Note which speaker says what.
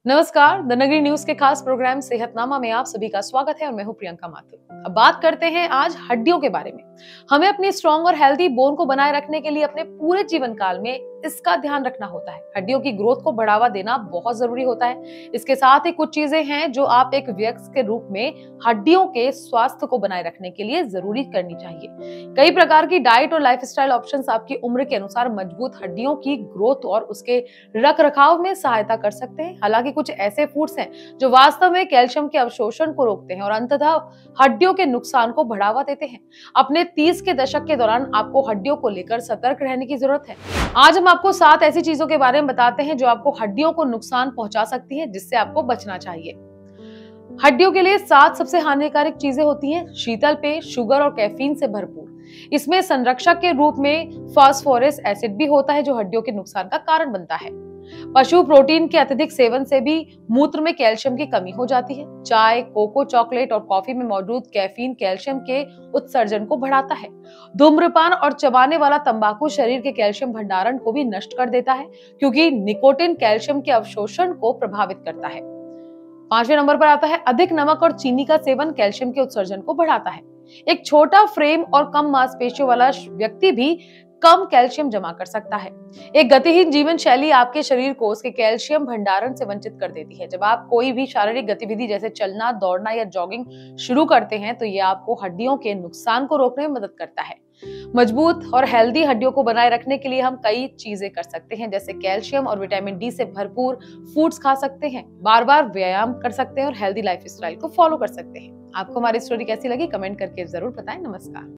Speaker 1: नमस्कार, द नगरी न्यूज के खास प्रोग्राम सेहतनामा में आप सभी का स्वागत है और मैं हूं प्रियंका माथुर। अब बात करते हैं आज हड्डियों के बारे में। हमें अपनी स्ट्रॉन्ग और हेल्दी बोन को बनाए रखने के लिए अपने पूरे जीवन काल में इसका ध्यान रखना होता है। हड्डियों की ग्रोथ को बढ़ावा देना बहुत जरूरी होता है। इसके साथ ही कुछ चीजें हैं जो आप एक वयस्क के रूप में हड्डियों के स्वास्थ्य को बनाए रखने के लिए जरूरी करनी चाहिए। कई प्रकार की डाइट और लाइफस्टाइल ऑप्शंस आपकी उम्र के अनुसार मजबूत हड्डियों की ग्रोथ और उसके रख रखाव में सहायता कर सकते हैं। हालांकि कुछ ऐसे फूड्स हैं जो वास्तव में कैल्शियम के अवशोषण को रोकते हैं और अंततः हड्डियों के नुकसान को बढ़ावा देते हैं। अपने 30 के दशक के दौरान आपको हड्डियों को लेकर सतर्क रहने की जरूरत है। आज हम आपको 7 ऐसी चीजों के बारे में बताते हैं जो आपको हड्डियों को नुकसान पहुंचा सकती है, जिससे आपको बचना चाहिए। हड्डियों के लिए 7 सबसे हानिकारक चीजें होती हैं। शीतल पेय, शुगर और कैफीन से भरपूर। इसमें संरक्षक के रूप में फास्फोरस एसिड भी होता है जो हड्डियों के नुकसान का कारण बनता है। पशु प्रोटीन के अत्यधिक सेवन से भी मूत्र में कैल्शियम की कमी हो जाती है। चाय, कोको, चॉकलेट और कॉफी में मौजूद कैफीन कैल्शियम के उत्सर्जन को बढ़ाता है। धूम्रपान और चबाने वाला तंबाकू शरीर के कैल्शियम भंडारण को भी नष्ट कर देता है, क्योंकि निकोटिन कैल्शियम के अवशोषण को प्रभावित करता है। 5वें नंबर पर आता है अधिक नमक और चीनी का सेवन कैल्शियम के उत्सर्जन को बढ़ाता है। एक छोटा फ्रेम और कम मांसपेशियों वाला व्यक्ति भी कम कैल्शियम जमा कर सकता है। एक गतिहीन जीवन शैली आपके शरीर को उसके कैल्शियम भंडारण से वंचित कर देती है। जब आप कोई भी शारीरिक गतिविधि जैसे चलना, दौड़ना या जॉगिंग शुरू करते हैं तो ये आपको हड्डियों के नुकसान को रोकने में मदद करता है। मजबूत और हेल्दी हड्डियों को बनाए रखने के लिए हम कई चीजें कर सकते हैं, जैसे कैल्शियम और विटामिन डी से भरपूर फूड्स खा सकते हैं, बार बार व्यायाम कर सकते हैं और हेल्दी लाइफस्टाइल को फॉलो कर सकते हैं। आपको हमारी स्टोरी कैसी लगी कमेंट करके जरूर बताएं। नमस्कार।